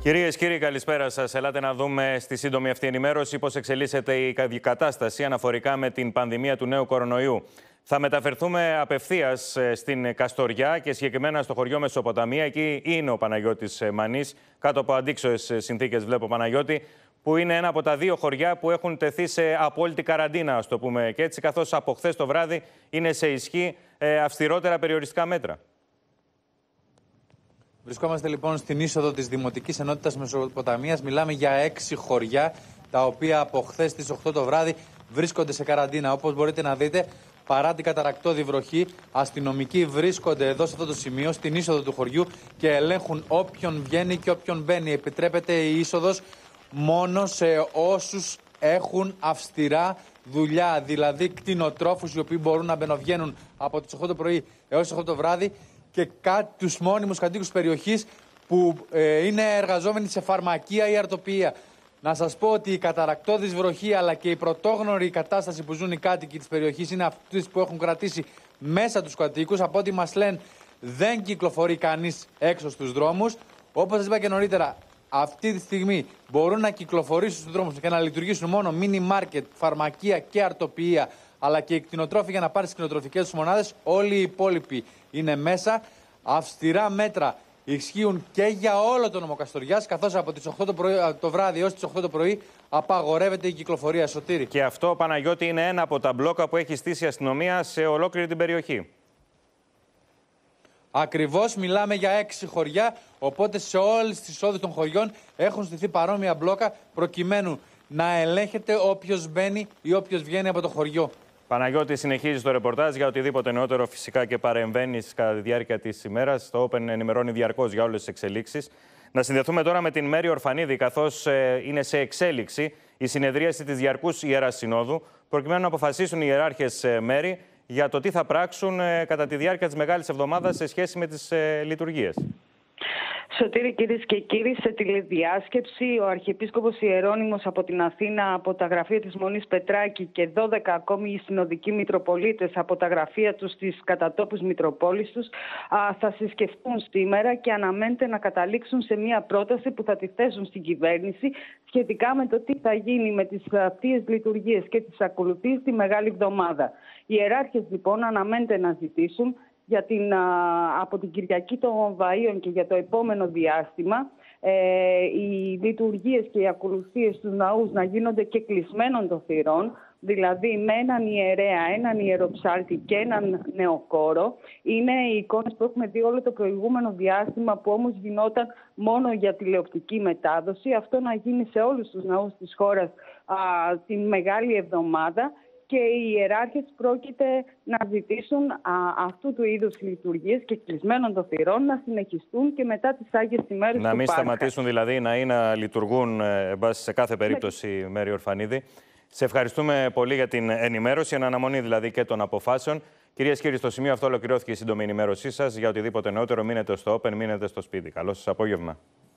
Κυρίες και κύριοι, καλησπέρα σας. Ελάτε να δούμε στη σύντομη αυτή ενημέρωση πώς εξελίσσεται η κατάσταση αναφορικά με την πανδημία του νέου κορονοϊού. Θα μεταφερθούμε απευθείας στην Καστοριά και συγκεκριμένα στο χωριό Μεσοποταμία. Εκεί είναι ο Παναγιώτης Μανής, κάτω από αντίξωες συνθήκες βλέπω Παναγιώτη, που είναι ένα από τα δύο χωριά που έχουν τεθεί σε απόλυτη καραντίνα, ας το πούμε και έτσι, καθώς από χθες το βράδυ είναι σε ισχύ αυστηρότερα περιοριστικά μέτρα. Βρισκόμαστε λοιπόν στην είσοδο της Δημοτικής Ενότητας Μεσοποταμίας. Μιλάμε για 6 χωριά, τα οποία από χθες στις 8 το βράδυ βρίσκονται σε καραντίνα. Όπως μπορείτε να δείτε, παρά την καταρρακτώδη βροχή, αστυνομικοί βρίσκονται εδώ σε αυτό το σημείο, στην είσοδο του χωριού και ελέγχουν όποιον βγαίνει και όποιον μπαίνει. Επιτρέπεται η είσοδος μόνο σε όσους έχουν αυστηρά δουλειά, δηλαδή κτηνοτρόφους οι οποίοι μπορούν να μπαινοβγαίνουν από τις 8 το πρωί έως τις 8 το βράδυ και τους μόνιμους κατοίκους της περιοχής που είναι εργαζόμενοι σε φαρμακεία ή αρτοποιεία. Να σας πω ότι η καταρρακτώδης βροχή αλλά και η πρωτόγνωρη κατάσταση που ζουν οι κάτοικοι της περιοχής είναι αυτές που έχουν κρατήσει μέσα τους κατοίκους. Από ό,τι μας λένε, δεν κυκλοφορεί κανείς έξω στους δρόμους. Όπως σας είπα και νωρίτερα, αυτή τη στιγμή μπορούν να κυκλοφορήσουν στους δρόμους και να λειτουργήσουν μόνο μίνι μάρκετ, φαρμακεία και αρτοποιεία, αλλά και οι κτηνοτρόφοι για να πάρει τις κτηνοτροφικές τους μονάδες. Όλοι οι υπόλοιποι είναι μέσα. Αυστηρά μέτρα ισχύουν και για όλο το νομό Καστοριάς, καθώς από τις 8 το βράδυ έως τις 8 το πρωί απαγορεύεται η κυκλοφορία. Σωτήρη. Και αυτό, Παναγιώτη, είναι ένα από τα μπλόκα που έχει στήσει η αστυνομία σε ολόκληρη την περιοχή. Ακριβώς, μιλάμε για 6 χωριά, οπότε σε όλες τις εισόδους των χωριών έχουν στηθεί παρόμοια μπλόκα προκειμένου να ελέγχεται όποιος μπαίνει ή όποιος βγαίνει από το χωριό. Παναγιώτη, συνεχίζει το ρεπορτάζ. Για οτιδήποτε νεότερο, φυσικά και παρεμβαίνεις κατά τη διάρκεια της ημέρας. Το Open ενημερώνει διαρκώς για όλες τις εξελίξεις. Να συνδεθούμε τώρα με την Μέρη Ορφανίδη, καθώς είναι σε εξέλιξη η συνεδρίαση της Διαρκούς Ιεράς Συνόδου, προκειμένου να αποφασίσουν οι ιεράρχες Μέρη για το τι θα πράξουν κατά τη διάρκεια της Μεγάλης Εβδομάδας σε σχέση με τις λειτουργίες. Σωτήρη, κυρίες και κύριοι, σε τηλεδιάσκεψη ο Αρχιεπίσκοπος Ιερώνυμος από την Αθήνα, από τα γραφεία της Μονής Πετράκη και 12 ακόμη συνοδικοί Μητροπολίτες από τα γραφεία τους στις κατατόπους Μητροπόλεις τους θα συσκεφτούν σήμερα και αναμένεται να καταλήξουν σε μια πρόταση που θα τη θέσουν στην κυβέρνηση σχετικά με το τι θα γίνει με τις θείες λειτουργίες και τις ακολουθίες τη Μεγάλη Εβδομάδα. Οι ιεράρχες λοιπόν αναμένεται να ζητήσουν από την Κυριακή των Βαΐων και για το επόμενο διάστημα οι λειτουργίες και οι ακολουθίες στους ναούς να γίνονται και κλεισμένων των θυρών, δηλαδή με έναν ιερέα, έναν ιεροψάλτη και έναν νεοκόρο. Είναι οι εικόνες που έχουμε δει όλο το προηγούμενο διάστημα, που όμως γινόταν μόνο για τηλεοπτική μετάδοση. Αυτό να γίνει σε όλους τους ναούς της χώρας την Μεγάλη Εβδομάδα. Και οι ιεράρχες πρόκειται να ζητήσουν αυτού του είδους λειτουργίες και κλεισμένων των θυρών να συνεχιστούν και μετά τις Άγιες ημέρες του Πάσχα. Να μην σταματήσουν δηλαδή να λειτουργούν σε κάθε περίπτωση, Μέρη Ορφανίδη. Σε ευχαριστούμε πολύ για την ενημέρωση, εν αναμονή δηλαδή και των αποφάσεων. Κυρίες και κύριοι, στο σημείο αυτό ολοκληρώθηκε η σύντομη ενημέρωσή σας. Για οτιδήποτε νεότερο, μείνετε στο Open, μείνετε στο σπίτι. Καλό σας απόγευμα.